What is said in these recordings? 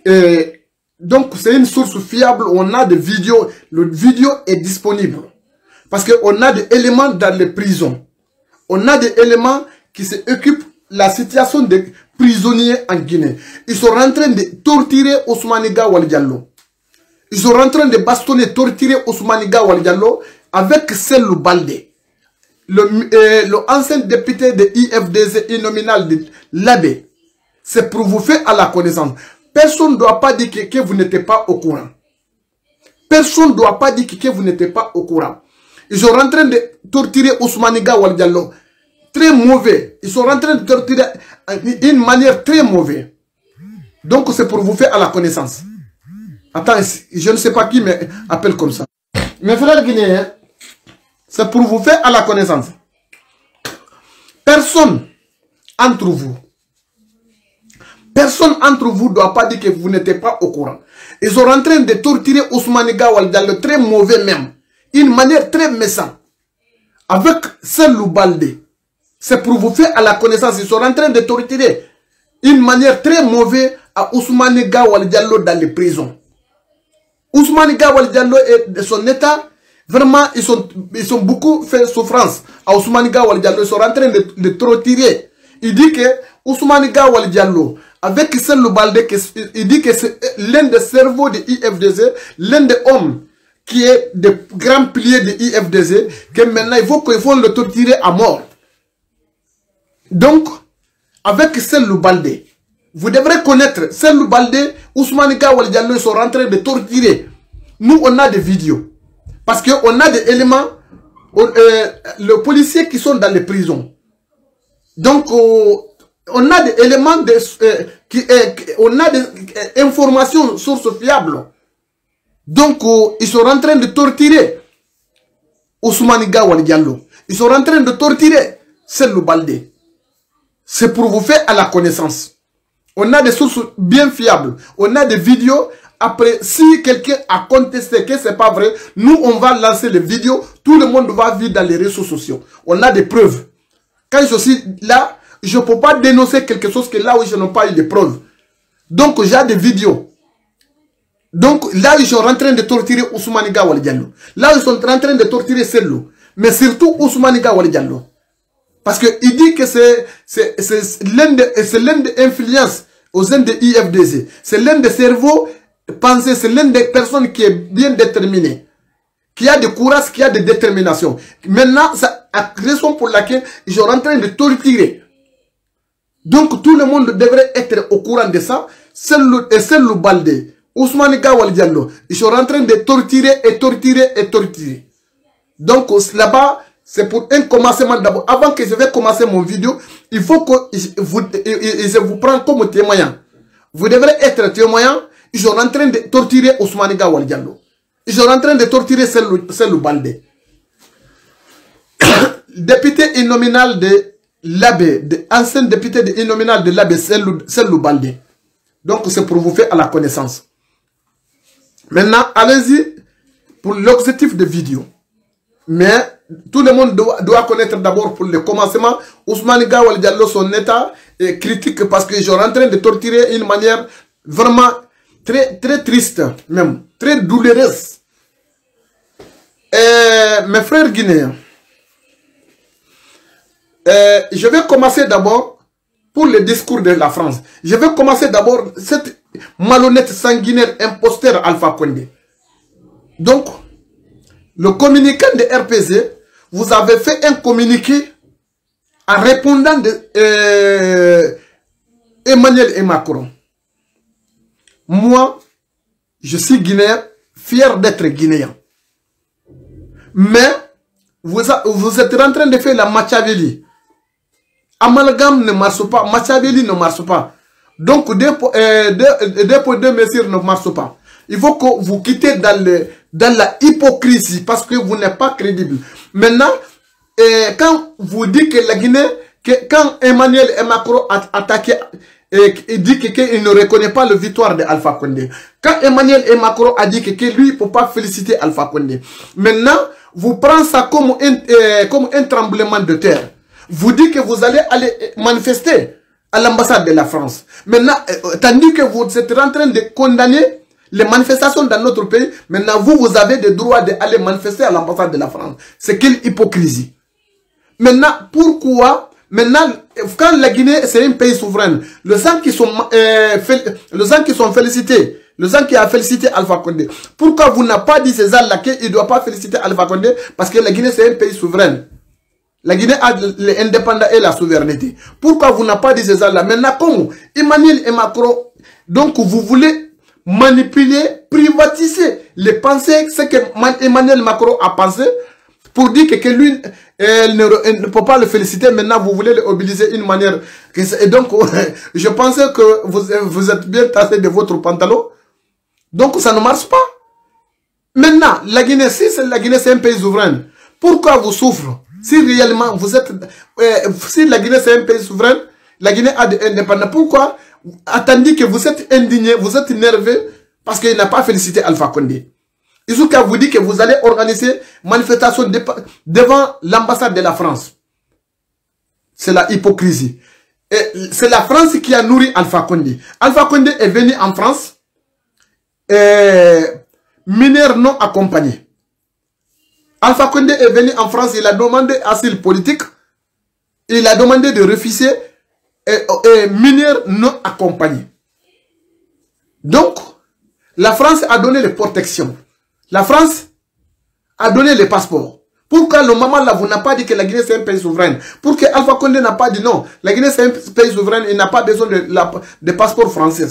Donc, c'est une source fiable. On a des vidéos. Le vidéo est disponible. Parce qu'on a des éléments dans les prisons. On a des éléments qui s'occupent de la situation des prisonniers en Guinée. Ils sont en train de torturer Ousmane Gawal Diallo. Ils sont en train de bastonner, torturer Ousmane Gawal Diallo avec Sellou Baldé. Le ancien député de IFDZ nominal de l'Abbé. C'est pour vous faire à la connaissance. Personne ne doit pas dire que vous n'êtes pas au courant. Personne ne doit pas dire que vous n'êtes pas au courant. Ils sont en train de torturer Ousmane Gawal Diallo. Très mauvais. Ils sont en train de torturer d'une manière très mauvaise. Donc c'est pour vous faire à la connaissance. Attends, je ne sais pas qui m'appelle comme ça. Mes frères guinéens, c'est pour vous faire à la connaissance. Personne entre vous ne doit pas dire que vous n'êtes pas au courant. Ils sont en train de torturer Ousmane Gawal Diallo, très mauvais même. Une manière très méchante. Avec Sellou Baldé. C'est pour vous faire à la connaissance. Ils sont en train de torturer une manière très mauvaise à Ousmane Gawal Diallo dans les prisons. Ousmane Gawal Diallo et son état, vraiment, ils sont beaucoup fait souffrance à Ousmane Gawal Diallo. Ils sont en train de torturer. Il dit que Ousmane Gawal Diallo, avec Sellou Baldé, il dit que c'est l'un des cerveaux de IFDZ, l'un des hommes qui est des grands piliers de IFDZ, que maintenant il faut le torturer à mort. Donc, avec Sellou Baldé, vous devrez connaître Sellou Baldé, Ousmane Gawal Diallo, ils sont en train de torturer. Nous, on a des vidéos. Parce qu'on a des éléments, les policiers qui sont dans les prisons. Donc, on a des éléments, on a des informations, sources fiables. Donc, ils sont en train de torturer Ousmane Gawal Diallo. Ils sont en train de torturer Sellou Baldé. C'est pour vous faire à la connaissance. On a des sources bien fiables. On a des vidéos. Après, si quelqu'un a contesté que ce n'est pas vrai, nous, on va lancer les vidéos. Tout le monde va vivre dans les réseaux sociaux. On a des preuves. Quand je suis là, je ne peux pas dénoncer quelque chose que là où je n'ai pas eu de preuves. Donc, j'ai des vidéos. Donc, là, ils sont en train de torturer Ousmane Gawal Diallo. Là, ils sont en train de torturer Sellou. Mais surtout Ousmane Gawal Diallo. Parce qu'il dit que c'est l'un des influences aux sein de IFDZ. C'est l'un des cerveaux pensés, c'est l'une des personnes qui est bien déterminée. Qui a de courage, qui a de détermination. Maintenant, c'est la raison pour laquelle ils sont en train de torturer. Donc, tout le monde devrait être au courant de ça. Sellou Baldé, Ousmane Gawal Diallo, ils sont en train de torturer et torturer et torturer. Donc, là-bas, c'est pour un commencement d'abord. Avant que je vais commencer mon vidéo, il faut que je vous prenne comme témoin. Vous devrez être témoin. Ils sont en train de torturer Ousmane Gawal Diallo. Ils sont en train de torturer Sellou Baldé. Député nominal de l'Abbé, ancien député nominal de l'Abbé, Sellou Baldé. Donc c'est pour vous faire à la connaissance. Maintenant, allez-y pour l'objectif de vidéo. Mais tout le monde doit connaître d'abord pour le commencement Ousmane Gawal Diallo, son état est critique parce qu'ils sont en train de torturer d'une manière vraiment très triste, même très douloureuse. Mes frères guinéens, je vais commencer d'abord pour le discours de la France. Je vais commencer d'abord cette malhonnête sanguinaire imposteur Alpha Condé. Donc, le communiqué de RPZ, vous avez fait un communiqué en répondant de Emmanuel et Macron. Moi, je suis guinéen, fier d'être guinéen. Mais, vous êtes en train de faire la Machiavelli. Amalgame ne marche pas, Machiavelli ne marche pas. Donc, 2.2 mesures ne marchent pas. Il faut que vous quittez dans la hypocrisie parce que vous n'êtes pas crédible. Maintenant, quand vous dites que la Guinée, quand Emmanuel et Macron a attaqué, il dit qu'il ne reconnaît pas la victoire de Alpha Condé. Quand Emmanuel et Macron a dit que lui, il ne peut pas féliciter Alpha Condé. Maintenant, vous prenez ça comme un tremblement de terre. Vous dites que vous allez aller manifester à l'ambassade de la France. Maintenant, tandis que vous êtes en train de condamner les manifestations dans notre pays, maintenant vous avez le droit d'aller manifester à l'ambassade de la France. C'est quelle hypocrisie. Maintenant, pourquoi, maintenant, quand la Guinée, c'est un pays souverain, les gens qui sont félicités, les gens qui ont félicité Alpha Condé, pourquoi vous n'avez pas dit ces gens-là qu'il ne doit pas féliciter Alpha Condé? Parce que la Guinée, c'est un pays souverain. La Guinée a l'indépendance et la souveraineté. Pourquoi vous n'avez pas dit ces gens-là? Maintenant, comme Emmanuel et Macron, donc vous voulez manipuler, privatiser les pensées, ce que Emmanuel Macron a pensé, pour dire que lui, elle ne peut pas le féliciter. Maintenant, vous voulez le mobiliser d'une manière. Et donc, je pensais que vous êtes bien tassé de votre pantalon. Donc, ça ne marche pas. Maintenant, la Guinée, si la Guinée, c'est un pays souverain, pourquoi vous souffrez? Si réellement vous êtes... si la Guinée, c'est un pays souverain, la Guinée a de l'indépendance. Pourquoi? Attendez que vous êtes indigné, vous êtes énervé, parce qu'il n'a pas félicité Alpha Condé. Isuka vous dit que vous allez organiser manifestation devant l'ambassade de la France. C'est la hypocrisie. C'est la France qui a nourri Alpha Condé. Alpha Condé est venu en France, mineur non accompagné. Alpha Condé est venu en France, il a demandé asile politique, il a demandé de refuser mineur non accompagné. Donc, la France a donné les protections. La France a donné les passeports. Pourquoi le moment là, vous n'avez pas dit que la Guinée c'est un pays souverain? Pourquoi Alpha Condé n'a pas dit non? La Guinée c'est un pays souverain, il n'a pas besoin de passeport français.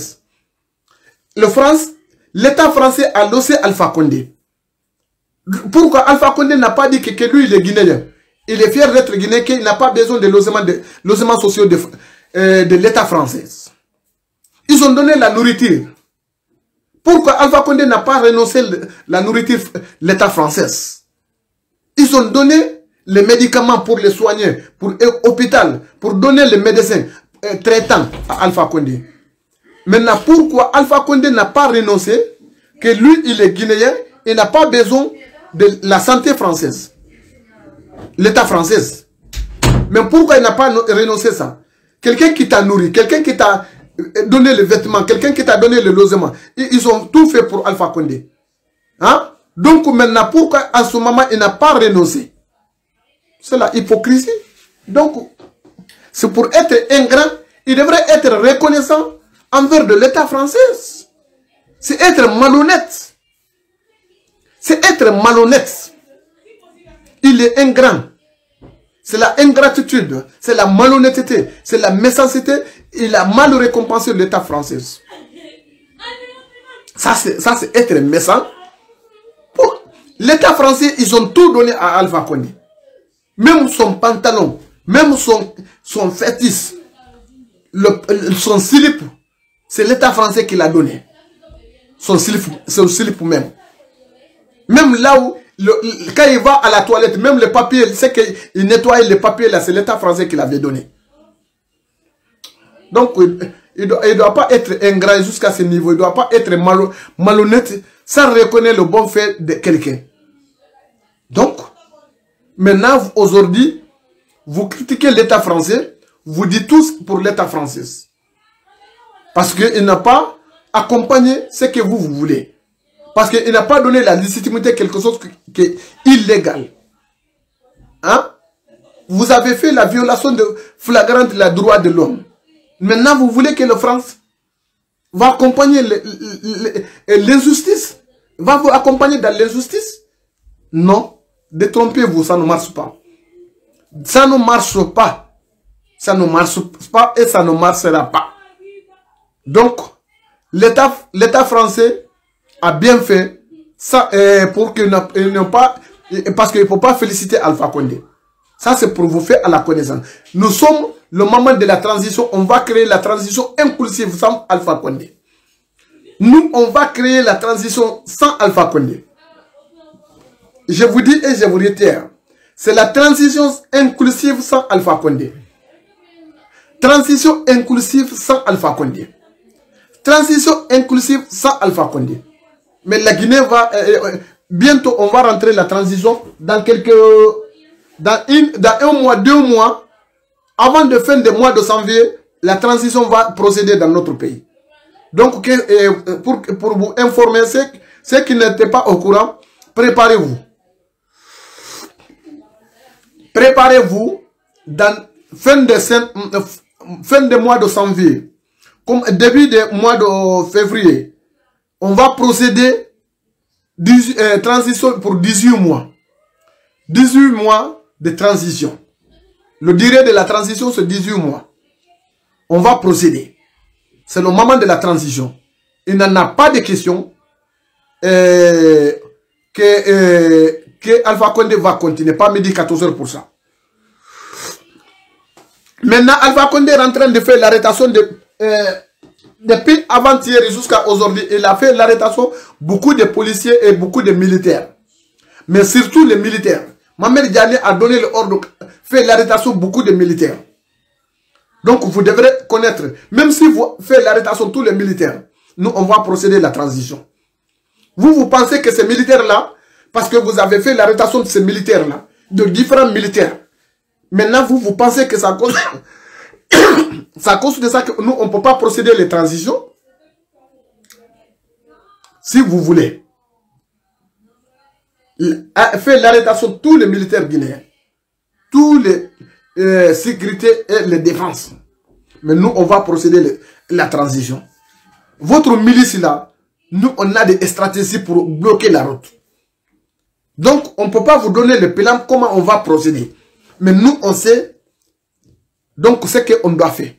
L'État français a laissé Alpha Condé. Pourquoi Alpha Condé n'a pas dit que lui il est guinéen? Il est fier d'être guinéen, qu'il n'a pas besoin de logements sociaux de l'État français. Ils ont donné la nourriture. Pourquoi Alpha Condé n'a pas renoncé la nourriture l'État français? Ils ont donné les médicaments pour les soigner, pour l'hôpital, pour donner les médecins traitants à Alpha Condé. Maintenant, pourquoi Alpha Condé n'a pas renoncé, que lui, il est guinéen, il n'a pas besoin de la santé française, l'État français. Mais pourquoi il n'a pas renoncé à ça? Quelqu'un qui t'a nourri, quelqu'un qui t'a donné le vêtement, quelqu'un qui t'a donné le logement. Ils ont tout fait pour Alpha Condé. Hein? Donc maintenant, pourquoi en ce moment il n'a pas renoncé? C'est la hypocrisie. Donc, c'est pour être ingrat, il devrait être reconnaissant envers de l'État français. C'est être malhonnête. C'est être malhonnête. Il est ingrat. C'est la ingratitude, c'est la malhonnêteté, c'est la méchanceté. Il a mal récompensé l'État français. Ça, c'est être méchant. L'État français, ils ont tout donné à Alpha Condé. Même son pantalon, même son fétiche, son slip, c'est l'État français qui l'a donné. Son slip même. Même là où, quand il va à la toilette, même le papier, c'est qu'il nettoie les papiers là, c'est l'État français qui l'avait donné. Donc, il ne doit pas être ingrat jusqu'à ce niveau. Il ne doit pas être malhonnête sans reconnaître le bon fait de quelqu'un. Donc, maintenant, aujourd'hui, vous critiquez l'État français, vous dites tous pour l'État français. Parce qu'il n'a pas accompagné ce que vous voulez. Parce qu'il n'a pas donné la légitimité à quelque chose qui est illégal. Hein? Vous avez fait la violation flagrante des droits de l'homme. Maintenant, vous voulez que la France va accompagner l'injustice? Va vous accompagner dans l'injustice? Non. Détrompez-vous, ça ne marche pas. Ça ne marche pas. Ça ne marche pas et ça ne marchera pas. Donc, l'État français a bien fait ça pour qu'il n'ait pas... Parce qu'il ne faut pas féliciter Alpha Condé. Ça, c'est pour vous faire à la connaissance. Nous sommes le moment de la transition. On va créer la transition inclusive sans Alpha Condé. Nous, on va créer la transition sans Alpha Condé. Je vous dis et je vous réitère. C'est la transition inclusive sans Alpha Condé. Transition inclusive sans Alpha Condé. Transition inclusive sans Alpha Condé. Mais la Guinée va... bientôt, on va rentrer la transition dans quelques... Dans un mois, 2 mois, avant de fin du mois de janvier, la transition va procéder dans notre pays. Donc, pour vous informer, ceux qui n'étaient pas au courant, préparez-vous. Préparez-vous dans fin de mois de janvier, comme début du mois de février, on va procéder transition pour 18 mois. 18 mois de transition. Le durée de la transition, c'est 18 mois. On va procéder. C'est le moment de la transition. Il n'en a pas de question que Alpha Condé va continuer, pas midi 14h pour ça. Maintenant, Alpha Condé est en train de faire l'arrêtation depuis avant-hier jusqu'à aujourd'hui. Il a fait l'arrêtation beaucoup de policiers et beaucoup de militaires. Mais surtout les militaires. Mohamed Diané a donné l'ordre de faire l'arrêtation beaucoup de militaires. Donc vous devrez connaître, même si vous faites l'arrêtation de tous les militaires, nous on va procéder à la transition. Vous pensez que ces militaires-là, parce que vous avez fait l'arrêtation de ces militaires-là, de différents militaires, maintenant vous pensez que ça cause, ça cause de ça que nous on ne peut pas procéder à la transition. Si vous voulez faire l'arrêtation de tous les militaires guinéens, tous les sécurités et les défenses. Mais nous, on va procéder à la transition. Votre milice là, nous, on a des stratégies pour bloquer la route. Donc, on ne peut pas vous donner le plan comment on va procéder. Mais nous, on sait donc ce qu'on doit faire.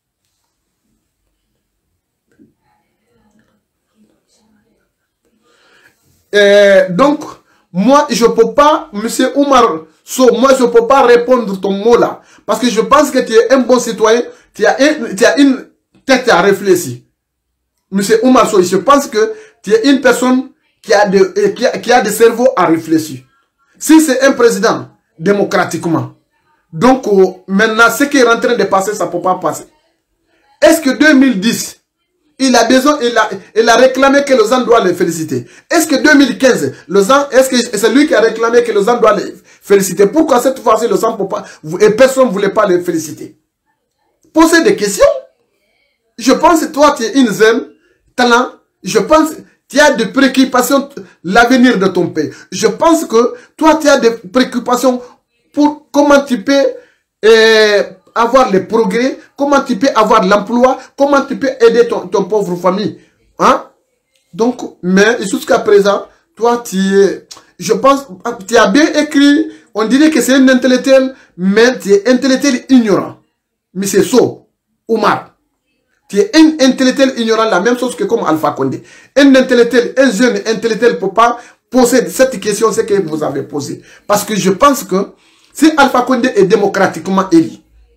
Donc, moi, je ne peux pas, monsieur Oumar So, moi, je ne peux pas répondre ton mot là. Parce que je pense que tu es un bon citoyen. Tu as une tête à réfléchir. Monsieur Oumar So, je pense que tu es une personne qui a des cerveaux à réfléchir. Si c'est un président, démocratiquement, donc maintenant, ce qui est en train de passer, ça ne peut pas passer. Est-ce que 2010, il a réclamé que les gens doivent les féliciter? Est-ce que 2015, est-ce que c'est lui qui a réclamé que les gens doivent les féliciter? Pourquoi cette fois-ci, les gens ne peuvent pas, et personne ne voulait pas les féliciter? Posez des questions. Je pense que toi, tu es une jeune talent. Je pense que tu as des préoccupations l'avenir de ton pays. Je pense que toi, tu as des préoccupations pour comment tu peux avoir les progrès, comment tu peux avoir l'emploi, comment tu peux aider ton pauvre famille. Hein? Donc, mais jusqu'à présent, toi, je pense, tu as bien écrit, on dirait que c'est un intellectuel, mais tu es intellectuel ignorant. Mais c'est ça, Oumar. Tu es un intellectuel ignorant, la même chose que comme Alpha Condé. Un intellectuel, un jeune intellectuel ne peut pas poser cette question, ce que vous avez posé. Parce que je pense que si Alpha Condé est démocratiquement élu,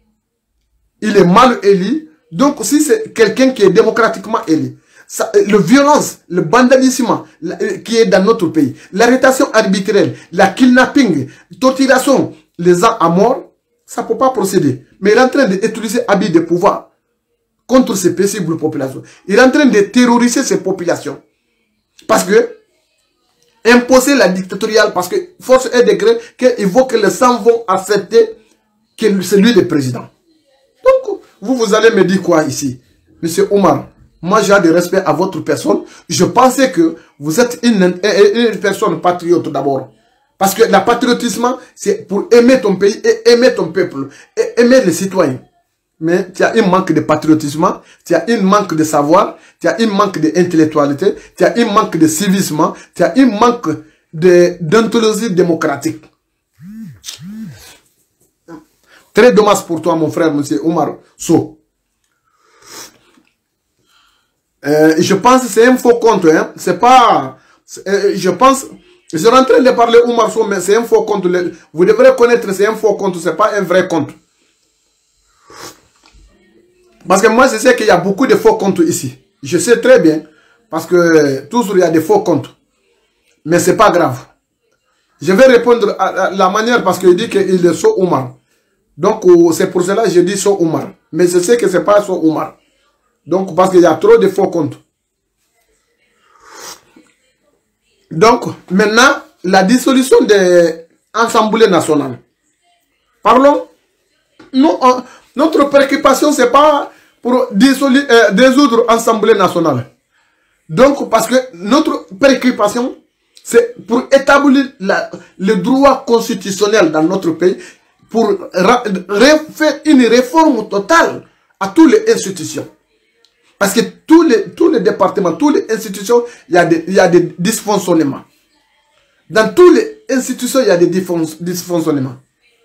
il est mal élu. Donc, si c'est quelqu'un qui est démocratiquement élu, le violence, le vandalisme qui est dans notre pays, l'arrestation arbitraire, la kidnapping, torturation, les gens à mort, ça ne peut pas procéder. Mais il est en train d'utiliser habit de pouvoir contre ces paisibles populations. Il est en train de terroriser ces populations. Parce que imposer la dictatoriale, parce que force est de gré, qu'il faut que les gens vont accepter que c'est lui le président. Donc, vous allez me dire quoi ici? Monsieur Oumar, moi j'ai de respect à votre personne. Je pensais que vous êtes une personne patriote d'abord. Parce que le patriotisme, c'est pour aimer ton pays et aimer ton peuple. Et aimer les citoyens. Mais tu as un manque de patriotisme, tu as un manque de savoir, tu as un manque d'intellectualité, tu as un manque de civisme, tu as un manque d'anthologie démocratique. Très dommage pour toi, mon frère, monsieur Oumar So. Je pense que c'est un faux compte. Hein. C'est pas... je pense... Je suis en train de parler Oumar So, mais c'est un faux compte. Vous devrez connaître, c'est un faux compte, c'est pas un vrai compte. Parce que moi, je sais qu'il y a beaucoup de faux comptes ici. Je sais très bien. Parce que toujours, il y a des faux comptes. Mais c'est pas grave. Je vais répondre à la manière parce qu'il dit qu'il est So Oumar. Donc, c'est pour cela que je dis So Oumar. Mais je sais que ce n'est pas So Oumar. Donc, parce qu'il y a trop de faux comptes. Donc, maintenant, la dissolution de l'Assemblée nationale. Parlons. Nous, Notre préoccupation, ce n'est pas pour dissoudre l'Assemblée nationale. Donc, parce que notre préoccupation, c'est pour établir le droit constitutionnel dans notre pays, pour faire une réforme totale à toutes les institutions. Parce que tous les départements, toutes les institutions, il y a des dysfonctionnements. Dans toutes les institutions, il y a des dysfonctionnements.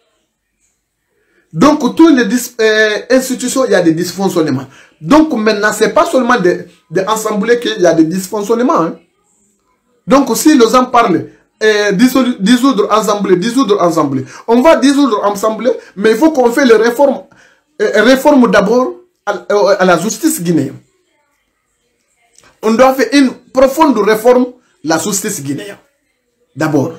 Donc, toutes les institutions, il y a des dysfonctionnements. Donc, maintenant, ce n'est pas seulement d'assemblées qu'il y a des dysfonctionnements. Hein. Donc, si les gens parlent, dissoudre assemblée, on va dissoudre assemblée, mais il faut qu'on fasse les réformes d'abord à la justice guinéenne. On doit faire une profonde réforme de la justice guinéenne. D'abord.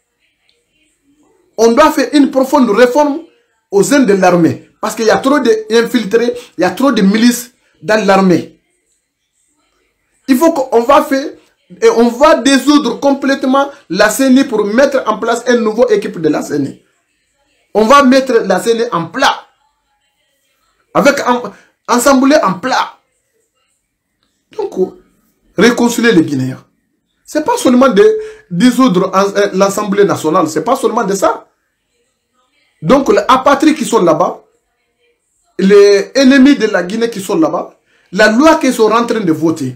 On doit faire une profonde réforme aux jeunes de l'armée. Parce qu'il y a trop d'infiltrés, il y a trop de milices dans l'armée. Il faut qu'on va faire, et on va dissoudre complètement la CENI pour mettre en place une nouvelle équipe de la CENI. On va mettre la CENI en plat. Avec assemblée en plat. Donc, réconcilier les Guinéens. Ce n'est pas seulement de dissoudre l'Assemblée nationale, ce n'est pas seulement de ça. Donc, les apatrides qui sont là-bas, les ennemis de la Guinée qui sont là-bas, la loi qu'ils sont en train de voter.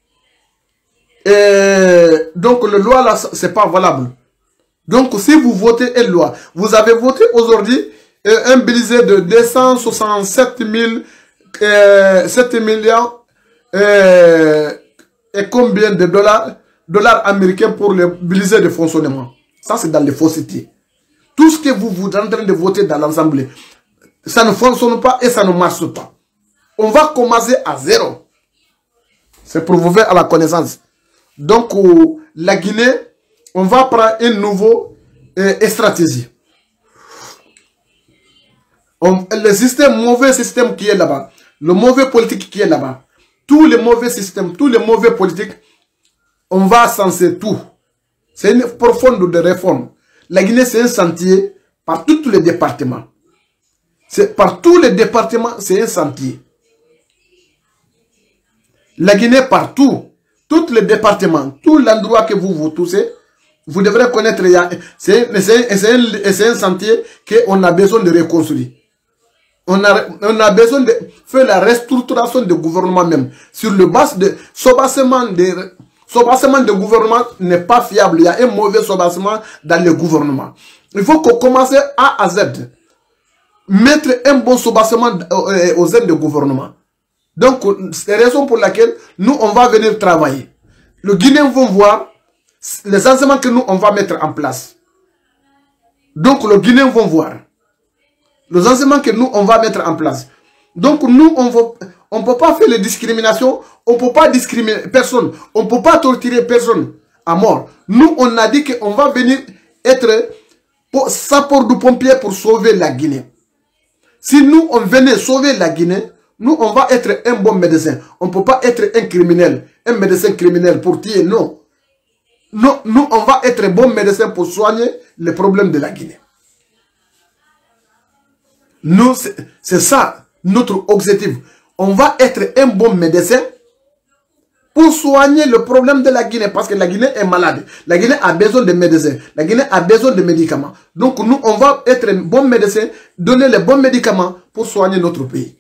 Et donc, la loi là, ce n'est pas valable. Donc, si vous votez une loi, vous avez voté aujourd'hui un budget de 267 7 millions et combien de dollars américains pour le budget de fonctionnement. Ça, c'est dans les faussetés. Tout ce que vous êtes en train de voter dans l'Assemblée, ça ne fonctionne pas et ça ne marche pas. On va commencer à zéro. C'est pour vous faire à la connaissance. Donc, la Guinée, on va prendre une nouvelle stratégie. Le mauvais système qui est là-bas, le mauvais politique qui est là-bas, tous les mauvais systèmes, tous les mauvais politiques, on va censer tout. C'est une profonde de réforme. La Guinée, c'est un sentier par tous les départements. Par tous les départements, c'est un sentier. La Guinée, partout, tous les départements, tout l'endroit que vous touchez, vous devrez connaître, c'est un sentier qu'on a besoin de reconstruire. On a besoin de faire la restructuration du gouvernement même. Sur le base de soubassement de gouvernement n'est pas fiable. Il y a un mauvais soubassement dans le gouvernement. Il faut qu'on commence A à Z. Mettre un bon soubassement aux aides de gouvernement. Donc, c'est la raison pour laquelle nous, on va venir travailler. Les Guinéens vont voir les enseignements que nous, on va mettre en place. Donc, les Guinéens vont voir les enseignements que nous, on va mettre en place. Donc, nous, on ne peut pas faire les discriminations, on ne peut pas discriminer personne, on ne peut pas torturer personne à mort. Nous, on a dit qu'on va venir être sapeur du pompier pour sauver la Guinée. Si nous, on venait sauver la Guinée, nous, on va être un bon médecin. On ne peut pas être un criminel, un médecin criminel pour tuer, non. Non, nous, on va être bon médecin pour soigner les problèmes de la Guinée. Nous, c'est ça, notre objectif. On va être un bon médecin pour soigner le problème de la Guinée. Parce que la Guinée est malade. La Guinée a besoin de médecins. La Guinée a besoin de médicaments. Donc, nous, on va être un bon médecin, donner les bons médicaments pour soigner notre pays.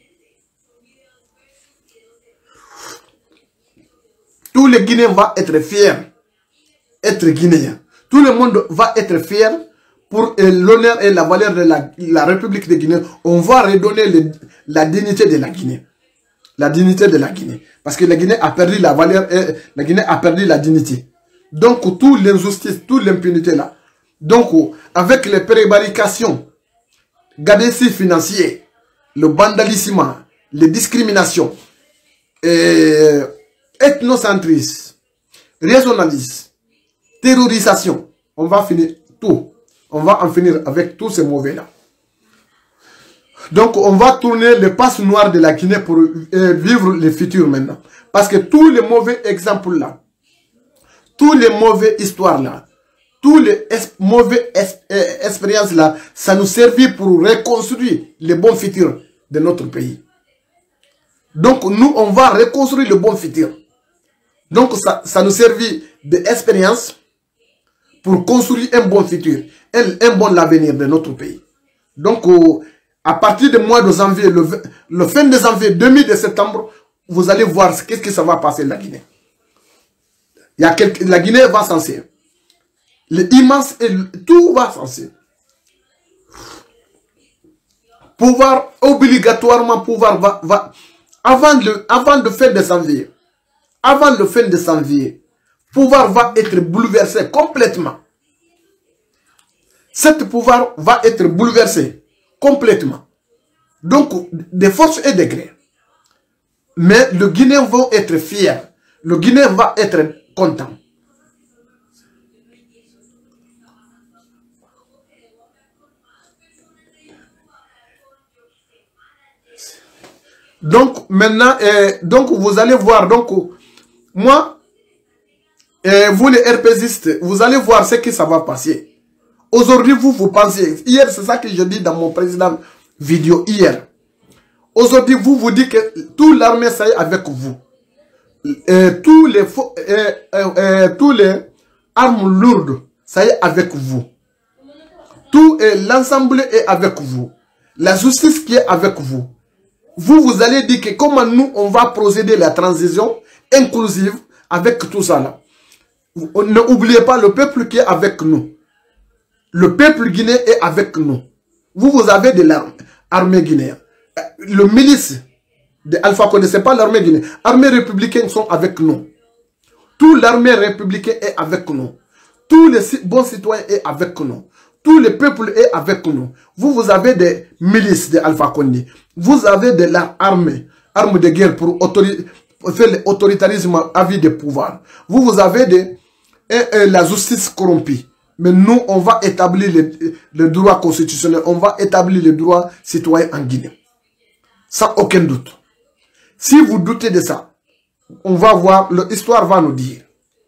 Tous les Guinéens vont être fiers, être Guinéens. Tout le monde va être fier pour l'honneur et la valeur de la République de Guinée. On va redonner la dignité de la Guinée. La dignité de la Guinée. Parce que la Guinée a perdu la valeur et la Guinée a perdu la dignité. Donc, toute l'injustice, toute l'impunité là. Donc, avec les prévarications, gabegie financier, le vandalisme, les discriminations, ethnocentrisme, régionalisme, terrorisation, on va finir tout. On va en finir avec tous ces mauvais-là. Donc, on va tourner le passe noir de la Guinée pour vivre le futur maintenant. Parce que tous les mauvais exemples-là, tous les mauvais histoires-là, tous les mauvais expériences-là, ça nous servit pour reconstruire le bon futur de notre pays. Donc nous, on va reconstruire le bon futur. Donc ça nous servit d'expérience pour construire un bon futur, un bon avenir de notre pays. Donc à partir du mois de janvier, le fin de janvier, 2000 de septembre, vous allez voir qu'est-ce que ça va passer la Guinée. La Guinée va censer. L'immense et tout va censer. Pouvoir, obligatoirement, pouvoir va avant le fin de janvier. Avant le fin de janvier, pouvoir va être bouleversé complètement. Cet pouvoir va être bouleversé complètement. Donc, des forces et des grés. Mais le Guinéen va être fier. Le Guinéen va être content. Donc, maintenant, donc vous allez voir, donc, moi, vous les RPGistes, vous allez voir ce que ça va passer. Aujourd'hui, vous pensez, hier, c'est ça que je dis dans mon précédent vidéo, hier. Aujourd'hui, vous dites que toute l'armée, ça y est avec vous. Tous les armes lourdes, ça y est avec vous. Tout l'ensemble est avec vous. La justice qui est avec vous. Vous allez dire que comment nous, on va procéder la transition inclusive avec tout ça là. N'oubliez pas le peuple qui est avec nous. Le peuple guinéen est avec nous. Vous avez de l'armée guinéenne. Le milice de Alpha Condé, ce n'est pas l'armée guinéenne. L'armée républicaine sont avec nous. Toute l'armée républicaine est avec nous. Tous les bons citoyens sont avec nous. Tout le peuple est avec nous. Vous avez des milices de Alpha Condé. Vous avez de l'armée, armes de guerre pour faire l'autoritarisme à vie de pouvoir. Vous avez la justice corrompue. Mais nous, on va établir le droit constitutionnel. On va établir le droit citoyen en Guinée. Sans aucun doute. Si vous doutez de ça, on va voir, l'histoire va nous dire.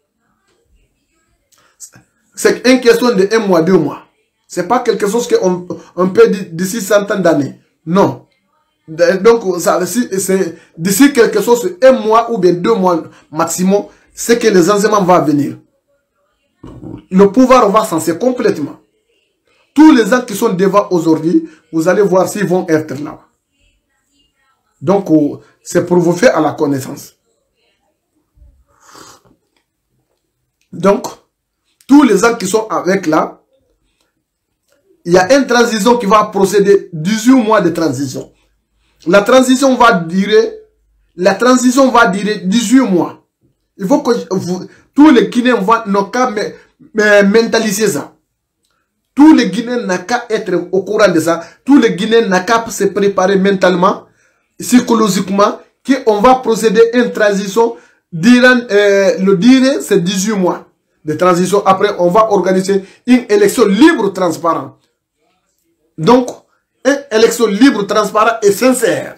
C'est une question de 1 mois, 2 mois. Ce n'est pas quelque chose qu'on peut dire d'ici 100 ans d'années. Non. Donc, c'est d'ici quelque chose, 1 mois ou bien 2 mois maximum, c'est que les enseignements vont venir. Le pouvoir va censer complètement. Tous les gens qui sont devant aujourd'hui, vous allez voir s'ils vont être là. Donc, c'est pour vous faire à la connaissance. Donc, tous les gens qui sont avec là, il y a une transition qui va procéder, 18 mois de transition. La transition va durer 18 mois. Il faut que tous les Guinéens n'ont qu'à mentaliser ça. Tous les Guinéens n'ont qu'à être au courant de ça. Tous les Guinéens n'ont qu'à se préparer mentalement, psychologiquement, qu'on va procéder à une transition durant le durée, c'est 18 mois de transition. Après, on va organiser une élection libre, transparente. Donc, une élection libre, transparente et sincère.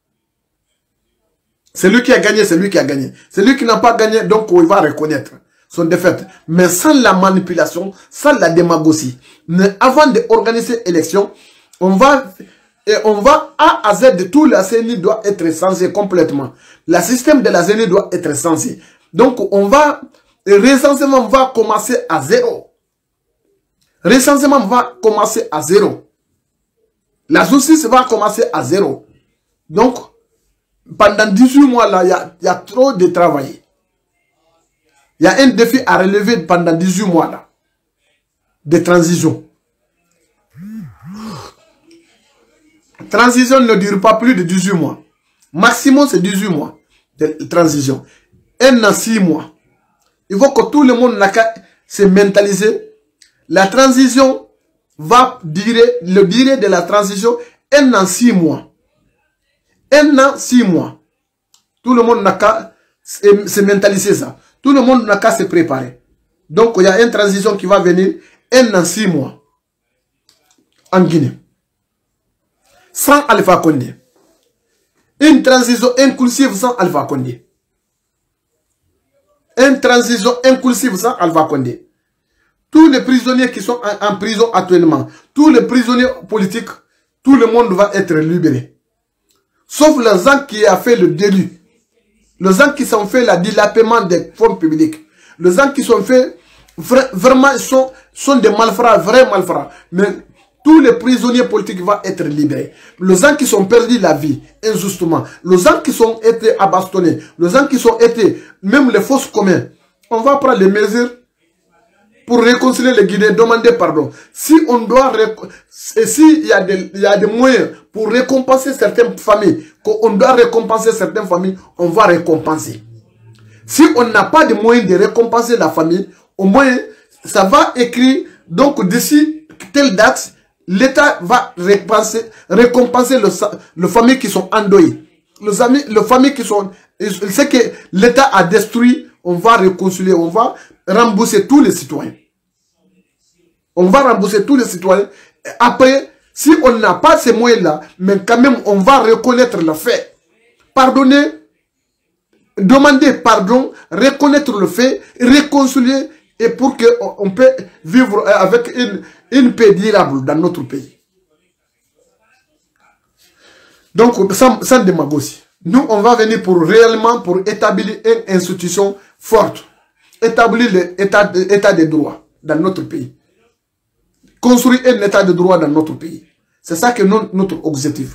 Celui qui a gagné, c'est lui qui a gagné. Celui qui n'a pas gagné, donc il va reconnaître son défaite. Mais sans la manipulation, sans la démagogie. Mais avant d'organiser l'élection, on va A à Z de tout la CENI doit être censé complètement. Le système de la CENI doit être censé. Donc, le recensement va commencer à 0. Le recensement va commencer à 0. La justice va commencer à 0. Donc, pendant 18 mois là, il y a trop de travail. Il y a un défi à relever pendant 18 mois là. De transition. Transition ne dure pas plus de 18 mois. Maximum, c'est 18 mois de transition. 1 an, 6 mois. Il faut que tout le monde se mentalise. La transition va durer, le durée de la transition, 1 an, 6 mois. 1 an, 6 mois. Tout le monde n'a qu'à se mentaliser ça. Tout le monde n'a qu'à se préparer. Donc, il y a une transition qui va venir 1 an, 6 mois. En Guinée. Sans Alpha Condé. Une transition inclusive sans Alpha Condé. Une transition inclusive sans Alpha Condé. Tous les prisonniers qui sont en prison actuellement, tous les prisonniers politiques, tout le monde va être libéré. sauf les gens qui ont fait le délit, les gens qui sont fait le dilapidement des fonds publics, les gens qui sont fait vraiment sont des malfrats, vrais malfrats. Mais tous les prisonniers politiques vont être libérés. Les gens qui sont perdus la vie injustement, les gens qui sont été abastonnés, les gens qui sont été, même les fausses communs, on va prendre les mesures pour réconcilier les Guinéens, demander pardon. Si on doit, s'il y a des moyens pour récompenser certaines familles, qu'on doit récompenser certaines familles, on va récompenser. Si on n'a pas de moyens de récompenser la famille, au moins, ça va écrire, donc d'ici telle date, l'État va récompenser les familles qui sont endeuillées. Les familles qui sont... Ce que l'État a détruit, on va réconcilier, on va rembourser tous les citoyens. On va rembourser tous les citoyens. Après, si on n'a pas ces moyens-là, mais quand même, on va reconnaître le fait. Pardonner, demander pardon, reconnaître le fait, réconcilier, et pour qu'on puisse vivre avec une paix durable dans notre pays. Donc, sans démagogie. Nous, on va venir pour réellement pour établir une institution forte. Établir l'état de droit dans notre pays. Construire un état de droit dans notre pays. C'est ça que notre objectif.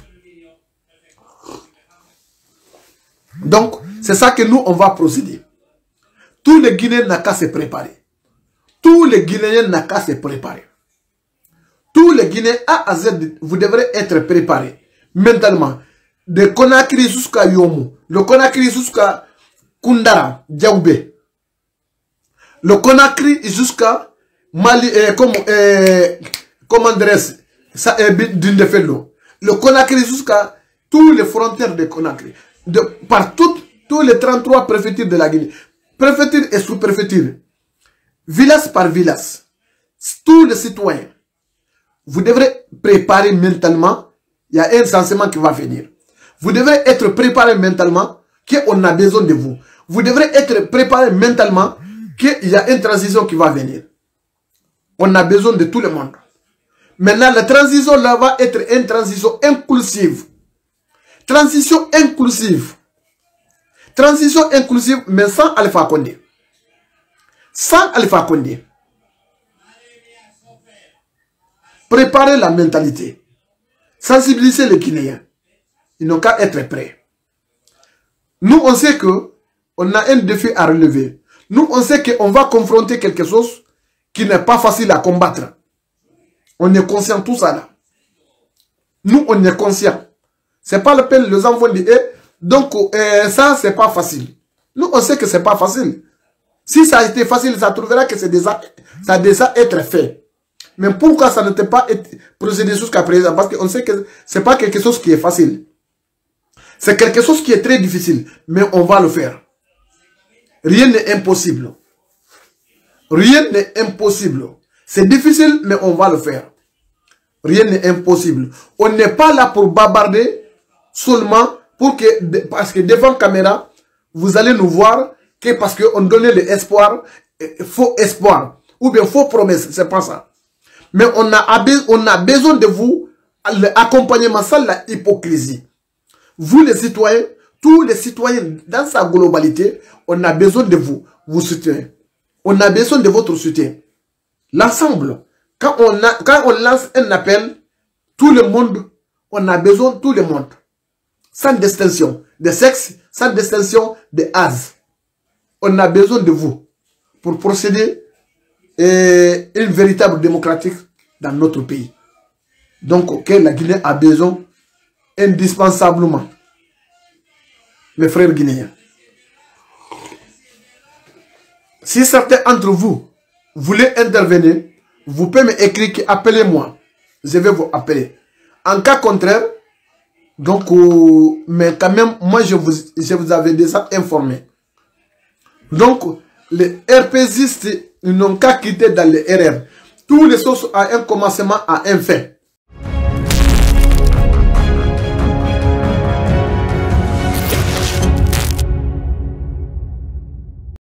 Donc, c'est ça que nous, on va procéder. Tous les Guinéens n'ont qu'à se préparer. Tous les Guinéens n'ont qu'à se préparer. Tous les Guinéens A à Z, vous devrez être préparés mentalement. De Conakry jusqu'à Yomu, le Conakry jusqu'à Koundara, Diaoubé, le Conakry jusqu'à Mali, comment dirais-je, Dindefelo, le Conakry jusqu'à toutes les frontières de Conakry, par tous les 33 préfectures de la Guinée, préfecture et sous-préfecture, village par village, tous les citoyens, vous devrez préparer mentalement, il y a un changement qui va venir. Vous devrez être préparé mentalement qu'on a besoin de vous. Vous devrez être préparé mentalement qu'il y a une transition qui va venir. On a besoin de tout le monde. Maintenant, la transition là va être une transition inclusive. Transition inclusive. Transition inclusive, mais sans Alpha Condé. Sans Alpha Condé. Préparer la mentalité. Sensibiliser les Guinéens. Ils n'ont qu'à être prêts. Nous, on sait qu'on a un défi à relever. Nous, on sait qu'on va confronter quelque chose qui n'est pas facile à combattre. On est conscient de tout ça là. Nous, on est conscient. Ce n'est pas la peine, les enfants disent, donc ça, c'est pas facile. Nous, on sait que c'est pas facile. Si ça a été facile, ça trouvera que ça a déjà été fait. Mais pourquoi ça n'était pas procédé jusqu'à présent? Parce qu'on sait que ce n'est pas quelque chose qui est facile. C'est quelque chose qui est très difficile, mais on va le faire. Rien n'est impossible. Rien n'est impossible. C'est difficile, mais on va le faire. Rien n'est impossible. On n'est pas là pour bavarder seulement parce que devant caméra, vous allez nous voir que parce qu'on donnait l'espoir, faux espoir, ou bien faux promesses, c'est pas ça. Mais on a besoin de vous, l'accompagnement sans la hypocrisie. Vous les citoyens, tous les citoyens dans sa globalité, on a besoin de vous, vous soutenez. On a besoin de votre soutien. L'ensemble, quand on lance un appel, tout le monde, on a besoin de tout le monde. Sans distinction de sexe, sans distinction de âge. On a besoin de vous pour procéder à une véritable démocratie dans notre pays. Donc, que la Guinée a besoin indispensablement. Mes frères guinéens. Si certains d'entre vous voulez intervenir, vous pouvez m'écrire, appelez-moi. Je vais vous appeler. En cas contraire, donc, mais quand même, moi je vous avais déjà informé. Donc, les RPGistes, ils n'ont qu'à quitter dans les RR. Tous les choses ont un commencement à un fin.